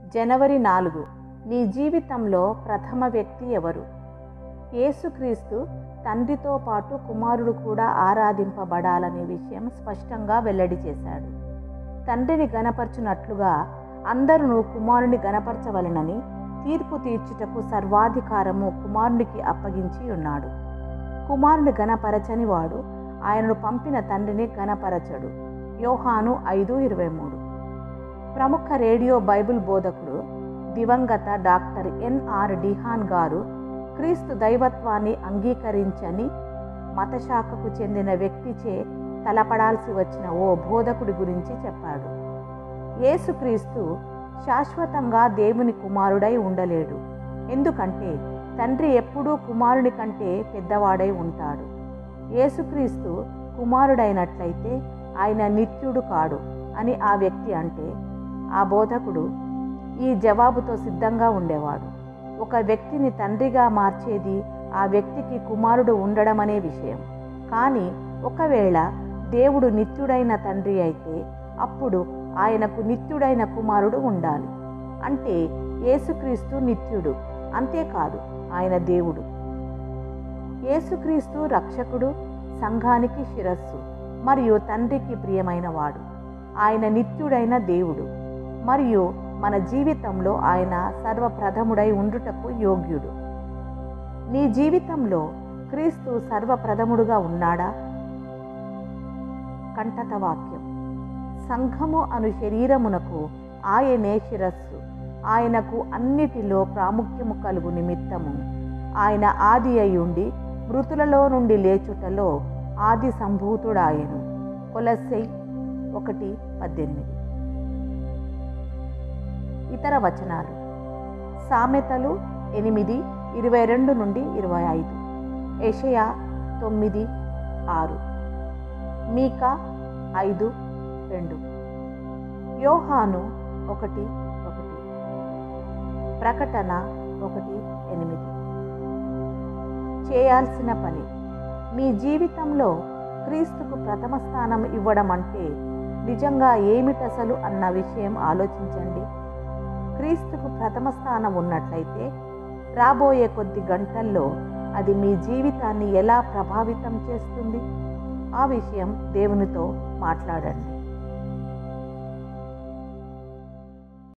జనవరి 4. నీ జీవితంలో ప్రథమ వ్యక్తి ఎవరు? యేసుక్రీస్తు తండ్రితో పాటు కుమారుడు కూడా ఆరాధింపబడాలనే విషయం స్పష్టంగా వెల్లడి చేశాడు. తండ్రిని గణపరచునట్లుగా అందరూ కుమారుని గణపరచవలెనని తీర్పు తీర్చుటకు సర్వాధికారము కుమారునికి అప్పగించి ఉన్నాడు. కుమారుని గణపరచని వాడు ఆయనను పంపిన తండ్రిని గణపరచడు. యోహాను 5:23. ప్రముఖ రేడియో బైబిల్ బోధకుడు దివంగత డాక్టర్ ఎన్ఆర్ డిహాన్ గారు క్రీస్తు దైవత్వాన్ని అంగీకరించని మతశాఖకు చెందిన వ్యక్తిచే తలపడాల్సి వచ్చిన ఓ బోధకుడి గురించి చెప్పాడు. యేసుక్రీస్తు శాశ్వతంగా దేవుని కుమారుడై ఉండలేడు. ఎందుకంటే తండ్రి ఎప్పుడూ కుమారుని కంటే పెద్దవాడై ఉంటాడు. యేసుక్రీస్తు కుమారుడైనట్లయితే ఆయన నిత్యుడు కాడు అని ఆ వ్యక్తి అంటే ఆ బోధకుడు ఈ జవాబుతో సిద్ధంగా ఉండేవాడు. ఒక వ్యక్తిని తండ్రిగా మార్చేది ఆ వ్యక్తికి కుమారుడు ఉండడం అనే విషయం. కానీ ఒకవేళ దేవుడు నిత్యుడైన తండ్రి అయితే అప్పుడు ఆయనకు నిత్యుడైన కుమారుడు ఉండాలి. అంటే యేసుక్రీస్తు నిత్యుడు, అంతేకాదు ఆయన దేవుడు. యేసుక్రీస్తు రక్షకుడు, సంఘానికి శిరస్సు మరియు తండ్రికి ప్రియమైన వాడు. ఆయన నిత్యుడైన దేవుడు మరియు మన జీవితంలో ఆయన సర్వప్రథముడై ఉండుటకు యోగ్యుడు. నీ జీవితంలో క్రీస్తు సర్వప్రథముడుగా ఉన్నాడా? కంఠత వాక్యం. సంఘము అను శరీరమునకు ఆయనే శిరస్సు. ఆయనకు అన్నిటిలో ప్రాముఖ్యము కలుగు నిమిత్తము ఆయన ఆది అయ్యుండి మృతులలో నుండి లేచుటలో ఆది సంభూతుడాయెను. కొలస్సై 1:18. ఇతర వచనాలు: సామెతలు 8:22-25, యెషయా 9:6, మీకా 5:2, యోహాను 1:1, ప్రకటన 1:8. చేయాల్సిన పని. మీ జీవితంలో క్రీస్తుకు ప్రథమ స్థానం ఇవ్వడం అంటే నిజంగా ఏమిటసలు అన్న విషయం ఆలోచించండి. క్రీస్తుకు ప్రథమ స్థానం ఉన్నట్లయితే రాబోయే కొద్ది గంటల్లో అది మీ జీవితాన్ని ఎలా ప్రభావితం చేస్తుంది? ఆ విషయం దేవునితో మాట్లాడండి.